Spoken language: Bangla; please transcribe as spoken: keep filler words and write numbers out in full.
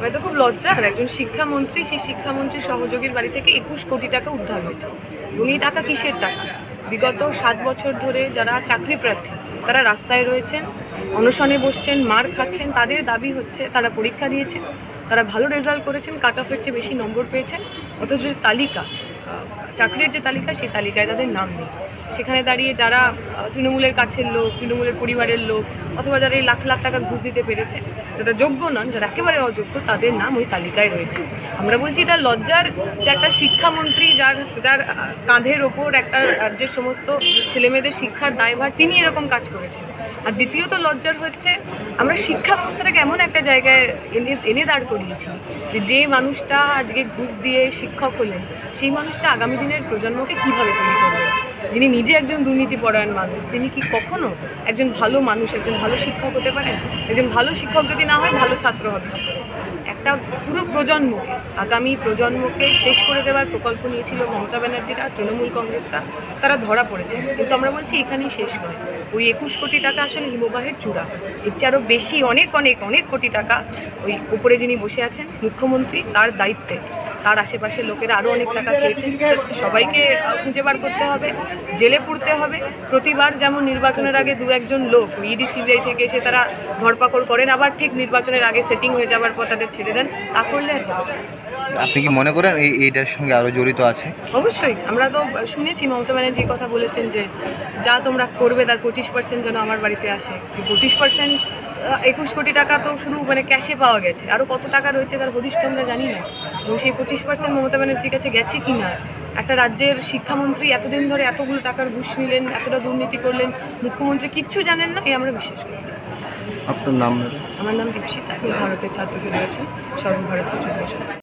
হয়তো খুব লজ্জার, একজন শিক্ষামন্ত্রী, সেই শিক্ষামন্ত্রীর সহযোগীর বাড়ি থেকে একুশ কোটি টাকা উদ্ধার হয়েছে। এবং এই টাকা কিসের টাকা? বিগত সাত বছর ধরে যারা চাকরি প্রার্থী তারা রাস্তায় রয়েছেন, অনশনে বসছেন, মার খাচ্ছেন, তাদের দাবি হচ্ছে তারা পরীক্ষা দিয়েছেন, তারা ভালো রেজাল্ট করেছেন, কাট অফের চেয়ে বেশি নম্বর পেয়েছেন, অথচ যে তালিকা, চাকরির যে তালিকা, সেই তালিকায় তাদের নাম নেই। সেখানে দাঁড়িয়ে যারা তৃণমূলের কাছের লোক, তৃণমূলের পরিবারের লোক, অথবা যারা এই লাখ লাখ টাকা ঘুষ দিতে পেরেছে, যারা যোগ্য নন, যারা একেবারে অযোগ্য, তাদের নাম ওই তালিকায় রয়েছে। আমরা বলছি এটা লজ্জার যে একটা শিক্ষামন্ত্রী, যার যার কাঁধের ওপর একটা রাজ্যের সমস্ত ছেলেমেয়েদের শিক্ষার দায়ভার, তিনি এরকম কাজ করেছেন। আর দ্বিতীয়ত লজ্জার হচ্ছে আমরা শিক্ষা ব্যবস্থাটাকে এমন একটা জায়গায় এনে এনে দাঁড় করিয়েছি যে যে মানুষটা আজকে ঘুষ দিয়ে শিক্ষক হলেন, সেই মানুষটা আগামী দিনের প্রজন্মকে কীভাবে তৈরি করবেন? যিনি নিজে একজন দুর্নীতিপরায়ণ মানুষ, তিনি কি কখনো একজন ভালো মানুষ, একজন ভালো শিক্ষক হতে পারেন? একজন ভালো শিক্ষক যদি না হয়, ভালো ছাত্র হবে। একটা পুরো প্রজন্মকে, আগামী প্রজন্মকে শেষ করে দেওয়ার প্রকল্প নিয়েছিল মমতা ব্যানার্জিরা, তৃণমূল কংগ্রেসরা, তারা ধরা পড়েছে। কিন্তু আমরা বলছি এখানেই শেষ নয়। ওই একুশ কোটি টাকা আসলে হিমবাহের চূড়া। এর চেয়ে আরও বেশি অনেক অনেক অনেক কোটি টাকা ওই উপরে যিনি বসে আছেন মুখ্যমন্ত্রী, তার দায়িত্বে, তার আশেপাশের লোকেরা আরও অনেক টাকা খেয়েছেন। সবাইকে খুঁজে বার করতে হবে, জেলে পুরতে হবে। প্রতিবার যেমন নির্বাচনের আগে দু একজন লোক ইডি সিবিআই থেকে এসে তারা ধরপাকড় করেন, আবার ঠিক নির্বাচনের আগে সেটিং হয়ে যাওয়ার পর তাদের ছেড়ে দেন, তা করলে আর হবে। আপনি কি মনে করেন এই এইটার সঙ্গে আরও জড়িত আছে? অবশ্যই। আমরা তো শুনেছি মমতা ব্যানার্জি কথা বলেছেন যে যা তোমরা করবে তার পঁচিশ পার্সেন্ট যেন আমার বাড়িতে আসে। পঁচিশ পার্সেন্ট একুশ কোটি টাকা তো শুধু মানে ক্যাশে পাওয়া গেছে, আরও কত টাকা রয়েছে তার হদিশ তো আমরা জানি না। এবং সেই পঁচিশ পার্সেন্ট মমতা ব্যানার্জির কাছে গেছে কি না, একটা রাজ্যের শিক্ষামন্ত্রী এতদিন ধরে এতগুলো টাকার ঘুষ নিলেন, এতটা দুর্নীতি করলেন, মুখ্যমন্ত্রী কিচ্ছু জানেন না, এই আমরা বিশ্বাস করি। আপনার নাম? আমার নাম দীপশিতা, আমি ভারতের ছাত্র ফেডারেশন সর্বভারতীয় যুব সংঘ।